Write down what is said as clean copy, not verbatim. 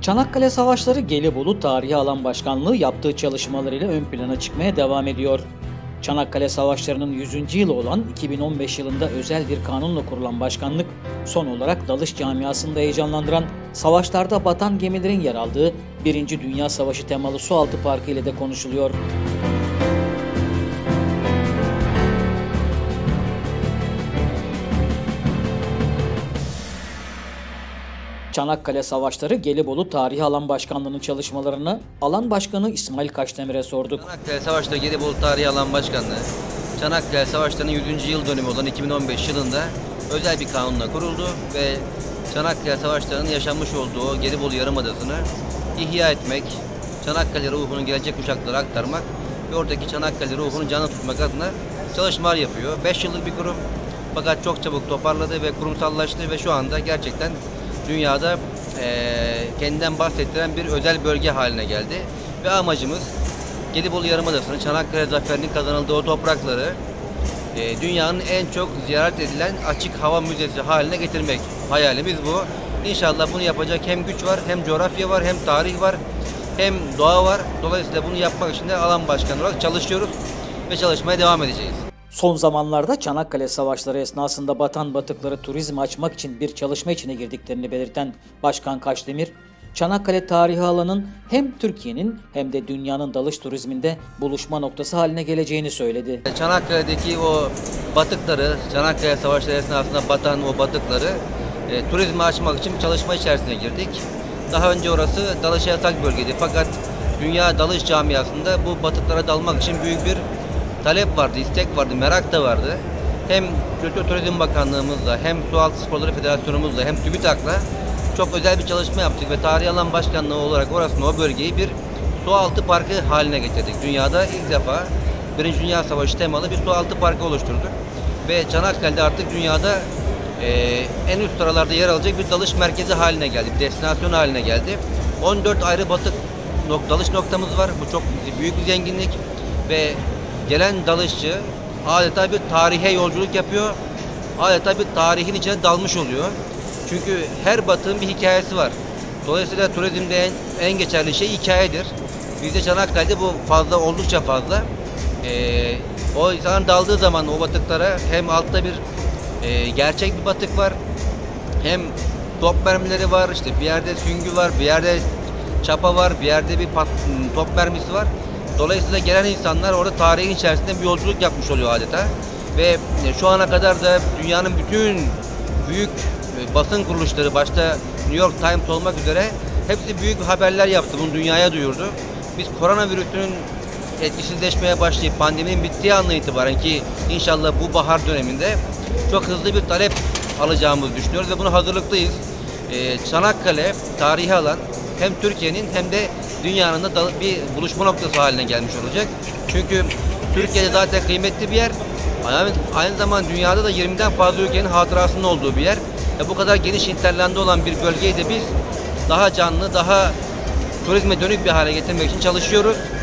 Çanakkale Savaşları Gelibolu Tarihi Alan Başkanlığı yaptığı çalışmalarıyla ön plana çıkmaya devam ediyor. Çanakkale Savaşları'nın 100. yılı olan 2015 yılında özel bir kanunla kurulan başkanlık, son olarak dalış camiasında heyecanlandıran, savaşlarda batan gemilerin yer aldığı 1. Dünya Savaşı temalı sualtı parkı ile de konuşuluyor. Çanakkale Savaşları Gelibolu Tarihi Alan Başkanlığı'nın çalışmalarını Alan Başkanı İsmail Kaşdemir'e sorduk. Çanakkale Savaşları Gelibolu Tarihi Alan Başkanlığı, Çanakkale Savaşları'nın 100. yıl dönümü olan 2015 yılında özel bir kanunla kuruldu ve Çanakkale Savaşları'nın yaşanmış olduğu Gelibolu Yarımadası'nı ihya etmek, Çanakkale ruhunu gelecek kuşaklara aktarmak ve oradaki Çanakkale ruhunu canlı tutmak adına çalışmalar yapıyor. 5 yıllık bir kurum, fakat çok çabuk toparladı ve kurumsallaştı ve şu anda gerçekten dünyada kendinden bahsettiren bir özel bölge haline geldi. Ve amacımız Gelibolu Yarımadası'nı, Çanakkale Zaferi'nin kazanıldığı o toprakları dünyanın en çok ziyaret edilen açık hava müzesi haline getirmek. Hayalimiz bu. İnşallah bunu yapacak hem güç var, hem coğrafya var, hem tarih var, hem doğa var. Dolayısıyla bunu yapmak için de alan başkanı olarak çalışıyoruz ve çalışmaya devam edeceğiz. Son zamanlarda Çanakkale Savaşları esnasında batan batıkları turizme açmak için bir çalışma içine girdiklerini belirten Başkan Kaşdemir, Çanakkale Tarihi Alanı'nın hem Türkiye'nin hem de dünyanın dalış turizminde buluşma noktası haline geleceğini söyledi. Çanakkale'deki o batıkları, Çanakkale Savaşları esnasında batan o batıkları turizme açmak için bir çalışma içerisine girdik. Daha önce orası dalışa yasak bölgeydi, fakat dünya dalış camiasında bu batıklara dalmak için büyük bir talep vardı, istek vardı, merak da vardı. Hem Kültür Turizm Bakanlığımızla, hem Sualtı Sporları Federasyonumuzla, hem TÜBİTAK'la çok özel bir çalışma yaptık ve Tarihi Alan Başkanlığı olarak orasını, o bölgeyi bir sualtı parkı haline getirdik. Dünyada ilk defa 1. Dünya Savaşı temalı bir sualtı parkı oluşturduk. Ve Çanakkale'de artık dünyada en üst sıralarda yer alacak bir dalış merkezi haline geldi, bir destinasyon haline geldi. 14 ayrı batık dalış noktamız var. Bu çok büyük bir zenginlik ve gelen dalışçı adeta bir tarihe yolculuk yapıyor, adeta bir tarihin içine dalmış oluyor. Çünkü her batığın bir hikayesi var. Dolayısıyla turizmde en geçerli şey hikayedir. Bizde Çanakkale'de bu oldukça fazla. O insan daldığı zaman o batıklara hem altta bir gerçek bir batık var, hem top mermileri var, işte bir yerde süngü var, bir yerde çapa var, bir yerde bir top mermisi var. Dolayısıyla gelen insanlar orada tarihin içerisinde bir yolculuk yapmış oluyor adeta. Ve şu ana kadar da dünyanın bütün büyük basın kuruluşları, başta New York Times olmak üzere, hepsi büyük haberler yaptı. Bunu dünyaya duyurdu. Biz koronavirüsünün etkisizleşmeye başlayıp pandeminin bittiği andan itibaren, ki inşallah bu bahar döneminde çok hızlı bir talep alacağımızı düşünüyoruz ve buna hazırlıklıyız. Çanakkale Tarihi Alan hem Türkiye'nin hem de dünyanın da bir buluşma noktası haline gelmiş olacak. Çünkü Türkiye'de zaten kıymetli bir yer. Aynı zamanda dünyada da 20'den fazla ülkenin hatırasının olduğu bir yer. Bu kadar geniş hinterlanda olan bir bölgeyi de biz daha canlı, daha turizme dönük bir hale getirmek için çalışıyoruz.